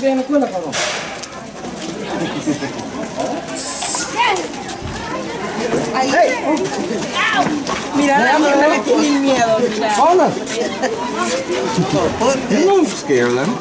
en la escuela, cabrón? Ay. Mira, la mierda le tiene miedo. Hola. Don't scare them.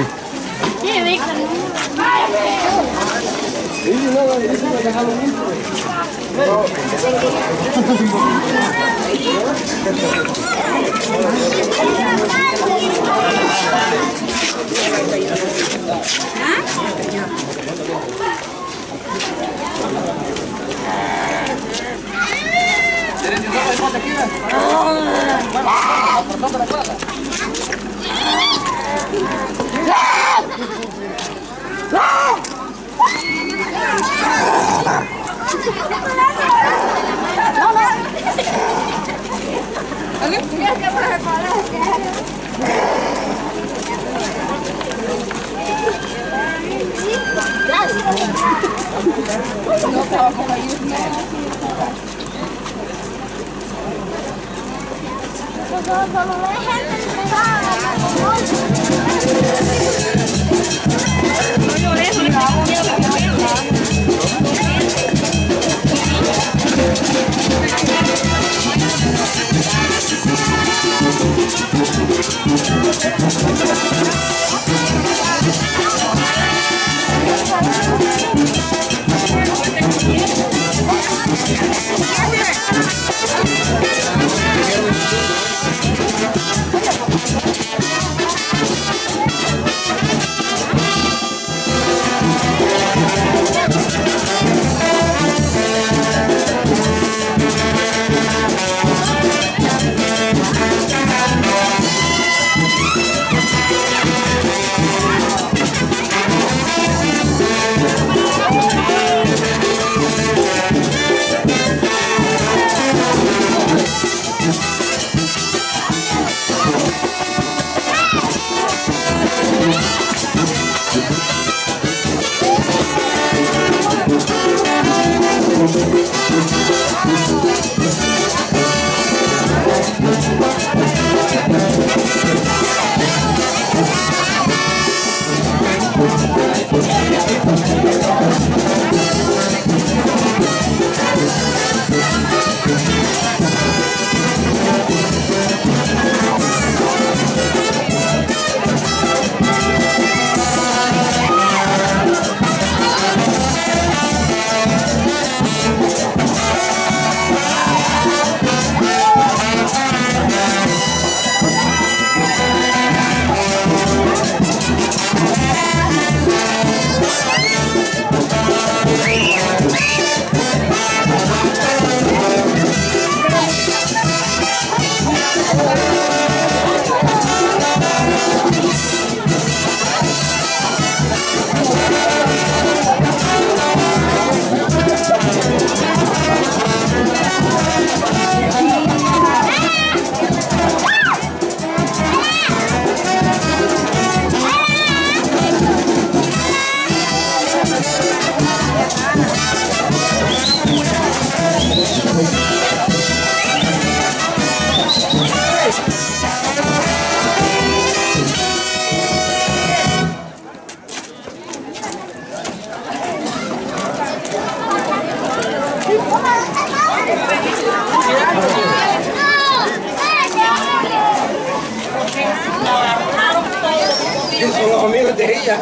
Son los amigos de ella.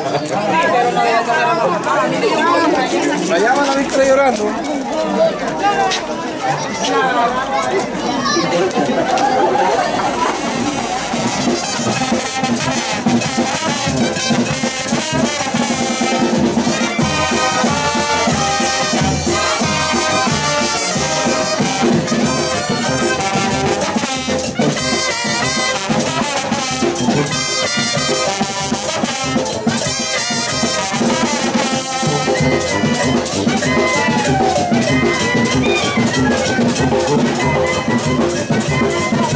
Allá van a Víctor llorando. Thank you.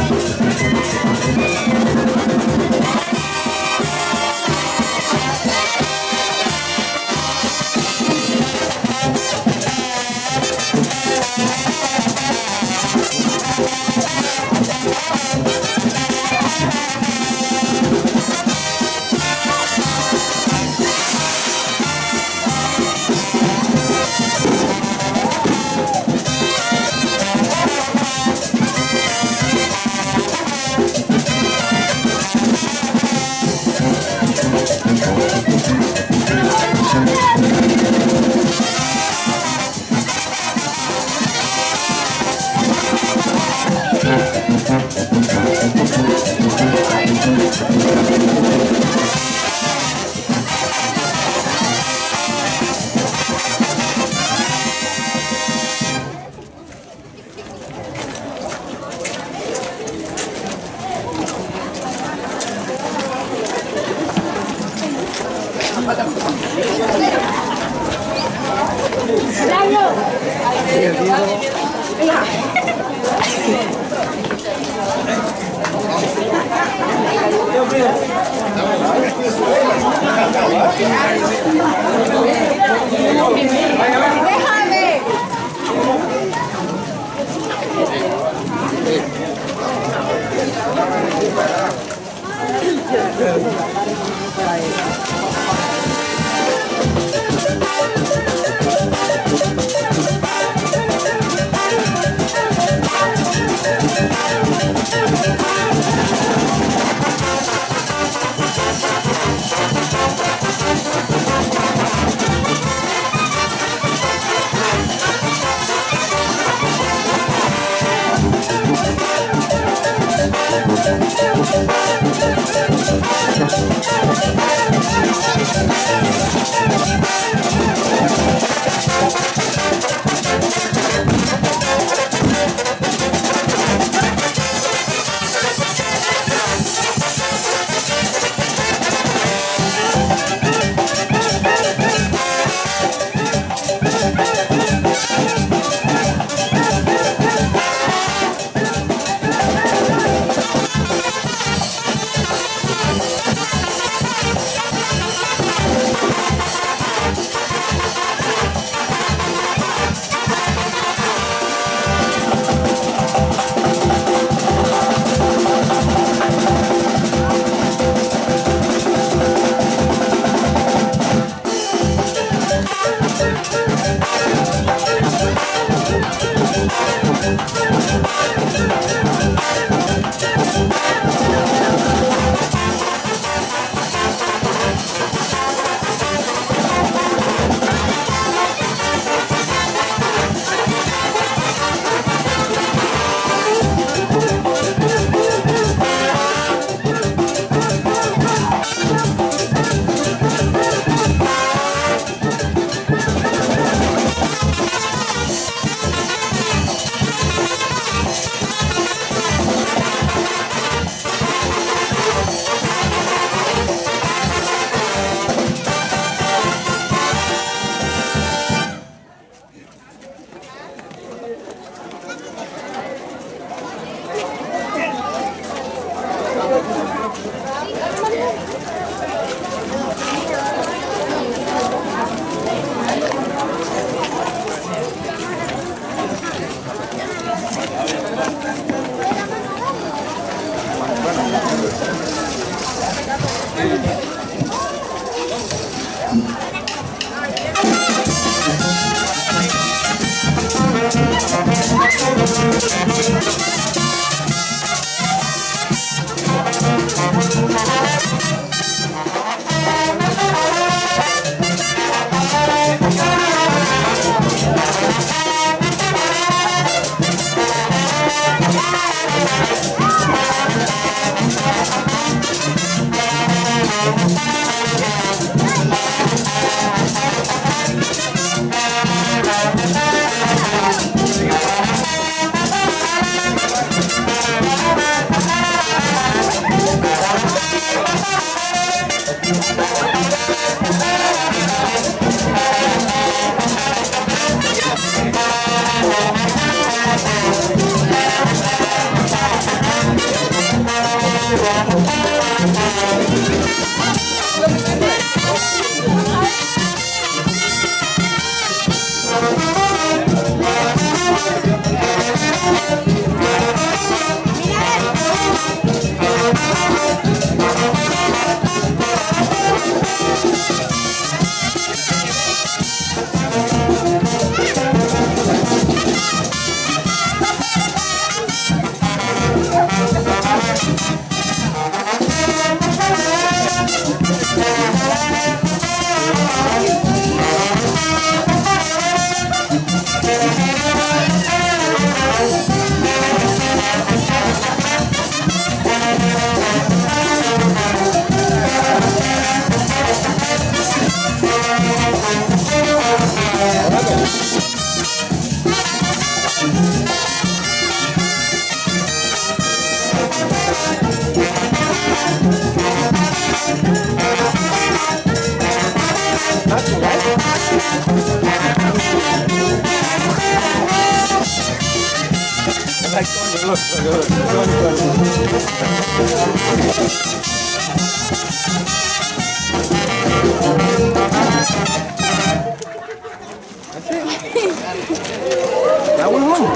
That one home.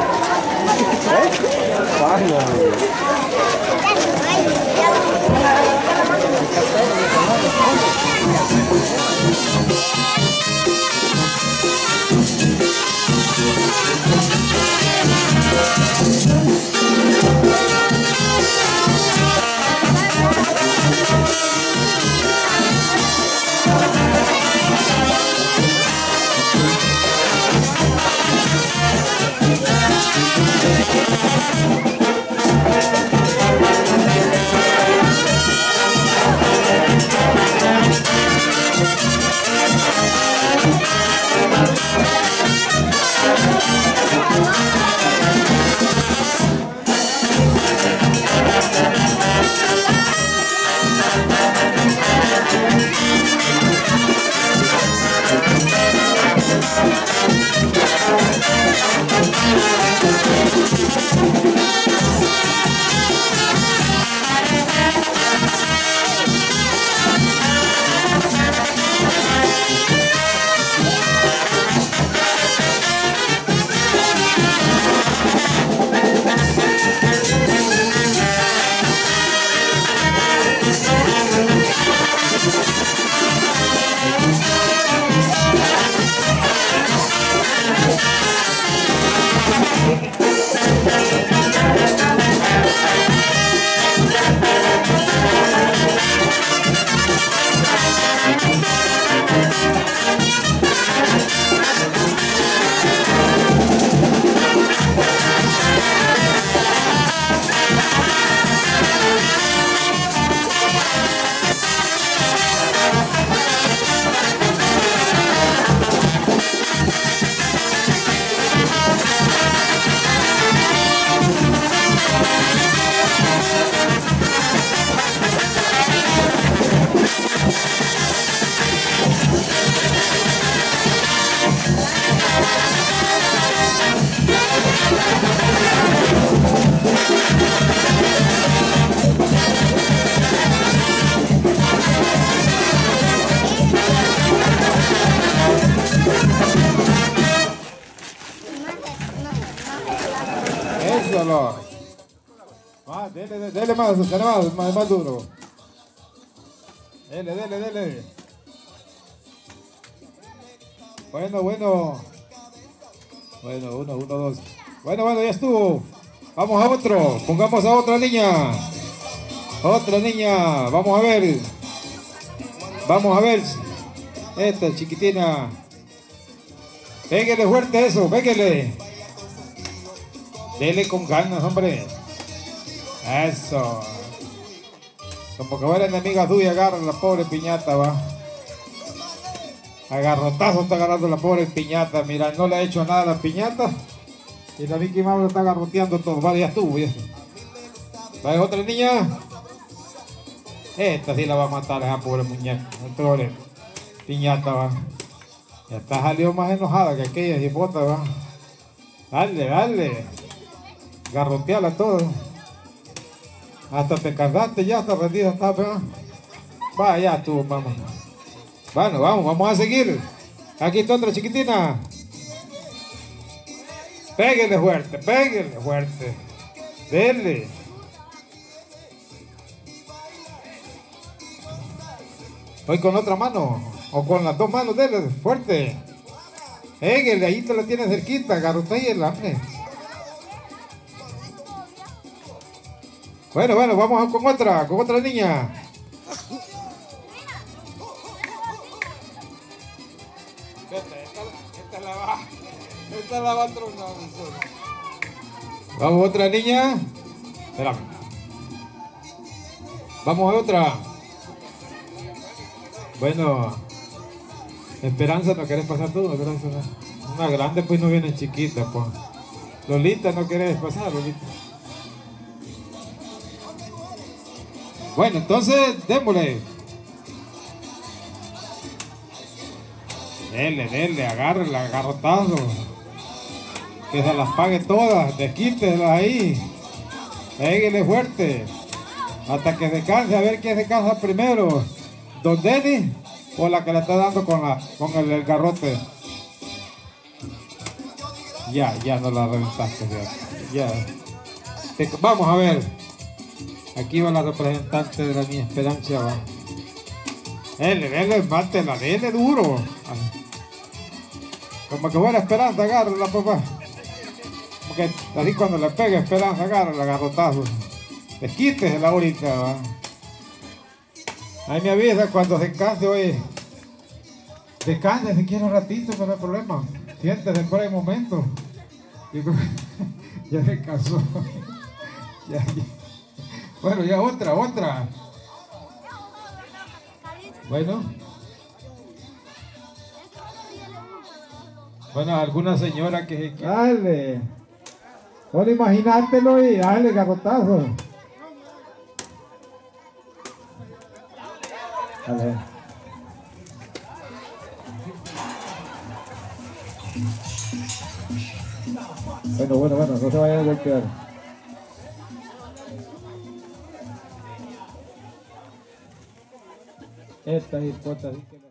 Dele más duro. Dele. Bueno, 1, 2. Bueno, ya estuvo. Vamos a otro. Pongamos a otra niña. Vamos a ver. Esta chiquitina. Pégale fuerte eso, pégale. Dele con ganas, hombre. Eso. Como que fuera enemiga tuya, agarra la pobre piñata, va. Agarrotazo está agarrando la pobre piñata. Mira, no le ha hecho nada a la piñata. Y la Mickey Mouse está agarroteando todo. Vale, ya estuvo. ¿Vale, otra niña? Esta sí la va a matar, esa pobre muñeca. La pobre piñata, va. Ya está salió más enojada que aquella hipota, va. Dale. Garroteala todo. Hasta te cansaste ya, hasta rendida está, ¿verdad? Vaya tú, mamá. Bueno, vamos a seguir. Aquí está otra chiquitina. Pégale fuerte. Dele. Voy con otra mano. O con las dos manos, dele fuerte. Pégale, ahí te la tienes cerquita, garrotea el hambre. Bueno, vamos con otra niña. Esta la va a tronar. Vamos, otra niña. Espérame. Vamos a otra. Bueno, Esperanza, ¿no querés pasar tú? Esperanza, no. Una grande pues no viene chiquita, pues. Lolita, ¿no querés pasar, Lolita? Bueno, entonces, démosle. Dele, agárrela, agarrotazo. Que se las pague todas, desquítelas ahí. Pégale fuerte. Hasta que se canse, a ver quién se cansa primero. Don Denis o la que le está dando con el garrote. Ya no la reventaste. Ya. Vamos a ver. Aquí va la representante de la Niña Esperanza. Va. Dele, mátela, dele duro. Como que fuera Esperanza, agárrala, papá. Como que así cuando le pegue Esperanza, agárrala, garrotazo. Desquítesela ahorita, va. Ahí me avisa cuando se canse, oye. Descanse si quiere un ratito, no hay problema. Siéntese por el momento. Ya se cansó. Ya. Bueno, ya otra. Bueno, alguna señora que... Dale. Solo imaginártelo y dale garrotazo. Dale. Bueno, no se vaya a golpear. Esta hipótesis que